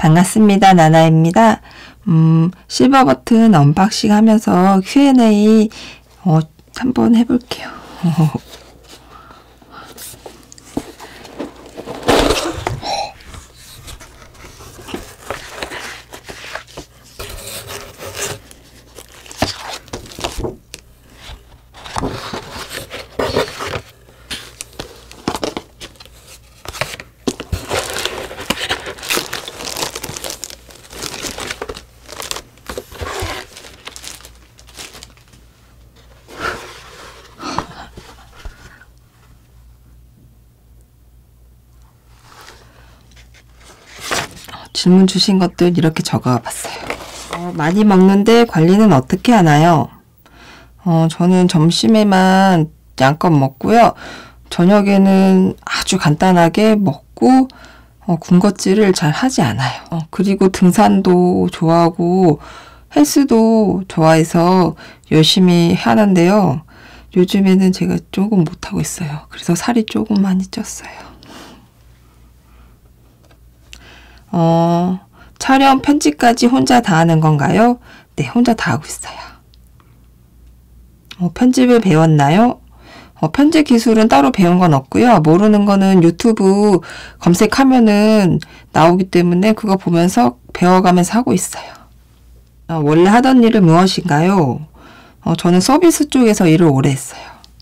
반갑습니다. 나나입니다. 실버 버튼 언박싱 하면서 Q&A 한번 해볼게요. 질문 주신 것들 이렇게 적어봤어요. 많이 먹는데 관리는 어떻게 하나요? 저는 점심에만 양껏 먹고요. 저녁에는 아주 간단하게 먹고 군것질을 잘 하지 않아요. 그리고 등산도 좋아하고 헬스도 좋아해서 열심히 하는데요. 요즘에는 제가 조금 못하고 있어요. 그래서 살이 조금 많이 쪘어요. 촬영 편집까지 혼자 다 하는 건가요? 네, 혼자 다 하고 있어요. 편집을 배웠나요? 편집 기술은 따로 배운 건 없고요. 모르는 거는 유튜브 검색하면은 나오기 때문에 그거 보면서 배워가면서 하고 있어요. 원래 하던 일은 무엇인가요? 저는 서비스 쪽에서 일을 오래 했어요.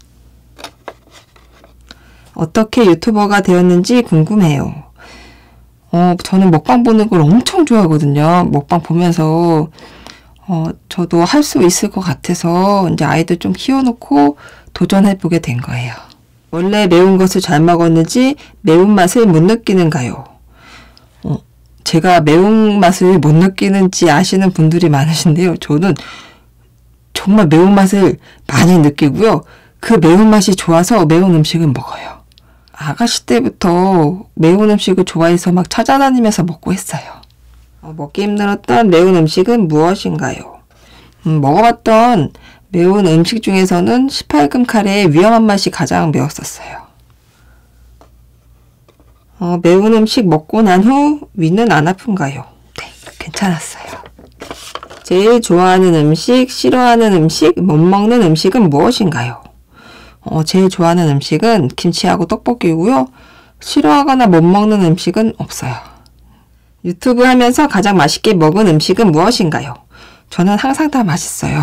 어떻게 유튜버가 되었는지 궁금해요. 저는 먹방 보는 걸 엄청 좋아하거든요. 먹방 보면서 저도 할 수 있을 것 같아서 이제 아이들 좀 키워놓고 도전해보게 된 거예요. 원래 매운 것을 잘 먹었는지 매운맛을 못 느끼는가요? 제가 매운맛을 못 느끼는지 아시는 분들이 많으신데요. 저는 정말 매운맛을 많이 느끼고요. 그 매운맛이 좋아서 매운 음식을 먹어요. 아가씨 때부터 매운 음식을 좋아해서 막 찾아다니면서 먹고 했어요. 먹기 힘들었던 매운 음식은 무엇인가요? 먹어봤던 매운 음식 중에서는 18금 카레의 위험한 맛이 가장 매웠었어요. 매운 음식 먹고 난 후 위는 안 아픈가요? 네, 괜찮았어요. 제일 좋아하는 음식, 싫어하는 음식, 못 먹는 음식은 무엇인가요? 제일 좋아하는 음식은 김치하고 떡볶이고요. 싫어하거나 못 먹는 음식은 없어요. 유튜브 하면서 가장 맛있게 먹은 음식은 무엇인가요? 저는 항상 다 맛있어요.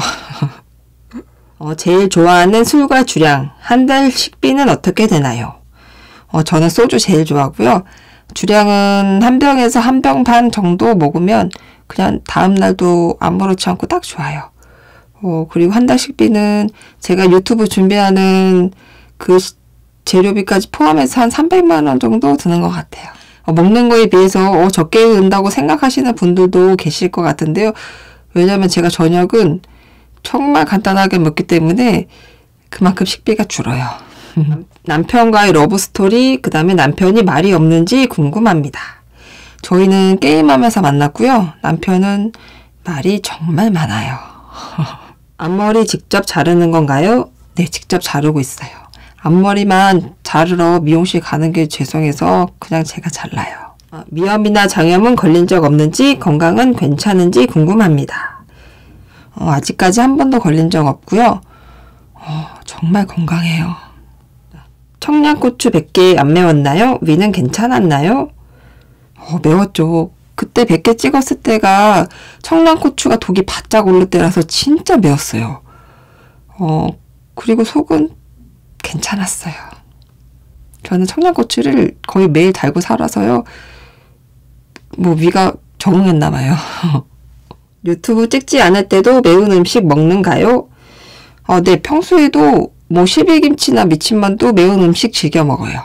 제일 좋아하는 술과 주량, 한 달 식비는 어떻게 되나요? 저는 소주 제일 좋아하고요. 주량은 한 병에서 한 병 반 정도 먹으면 그냥 다음날도 아무렇지 않고 딱 좋아요. 그리고 한 달 식비는 제가 유튜브 준비하는 그 재료비까지 포함해서 한 300만 원 정도 드는 것 같아요. 먹는 거에 비해서 적게 든다고 생각하시는 분들도 계실 것 같은데요. 왜냐면 제가 저녁은 정말 간단하게 먹기 때문에 그만큼 식비가 줄어요. 남편과의 러브스토리, 그 다음에 남편이 말이 없는지 궁금합니다. 저희는 게임하면서 만났고요. 남편은 말이 정말 많아요. 앞머리 직접 자르는 건가요? 네, 직접 자르고 있어요. 앞머리만 자르러 미용실 가는 게 죄송해서 그냥 제가 잘라요. 위염이나 장염은 걸린 적 없는지, 건강은 괜찮은지 궁금합니다. 아직까지 한 번도 걸린 적 없고요. 정말 건강해요. 청양고추 100개 안 매웠나요? 위는 괜찮았나요? 매웠죠. 그때 100개 찍었을 때가 청양고추가 독이 바짝 오를 때라서 진짜 매웠어요. 그리고 속은 괜찮았어요. 저는 청양고추를 거의 매일 달고 살아서요. 위가 적응했나 봐요. 유튜브 찍지 않을 때도 매운 음식 먹는가요? 네, 평소에도 실비김치나 미친만두 매운 음식 즐겨 먹어요.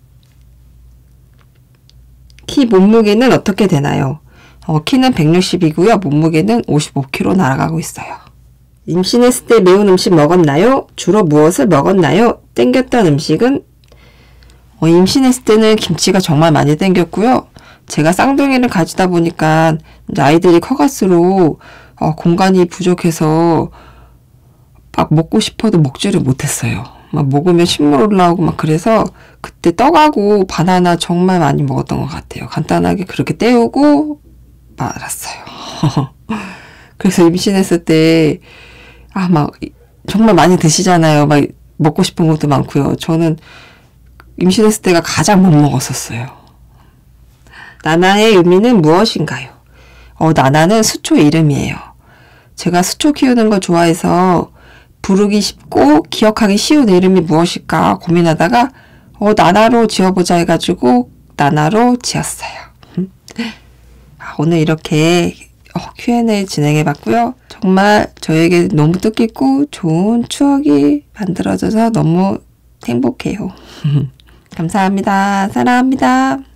키 몸무게는 어떻게 되나요? 키는 160이고요. 몸무게는 55kg 날아가고 있어요. 임신했을 때 매운 음식 먹었나요? 주로 무엇을 먹었나요? 땡겼던 음식은? 임신했을 때는 김치가 정말 많이 땡겼고요. 제가 쌍둥이를 가지다 보니까 아이들이 커갈수록 공간이 부족해서 막 먹고 싶어도 먹지를 못했어요. 막 먹으면 신물 올라오고 막 그래서 그때 떡하고 바나나 정말 많이 먹었던 것 같아요. 간단하게 그렇게 때우고 말았어요. 그래서 임신했을 때, 정말 많이 드시잖아요. 막 먹고 싶은 것도 많고요. 저는 임신했을 때가 가장 못 먹었었어요. 나나의 의미는 무엇인가요? 나나는 수초 이름이에요. 제가 수초 키우는 걸 좋아해서 부르기 쉽고 기억하기 쉬운 이름이 무엇일까 고민하다가 나나로 지어보자 해가지고 나나로 지었어요. 오늘 이렇게 Q&A 진행해봤고요. 정말 저에게 너무 뜻깊고 좋은 추억이 만들어져서 너무 행복해요. 감사합니다. 사랑합니다.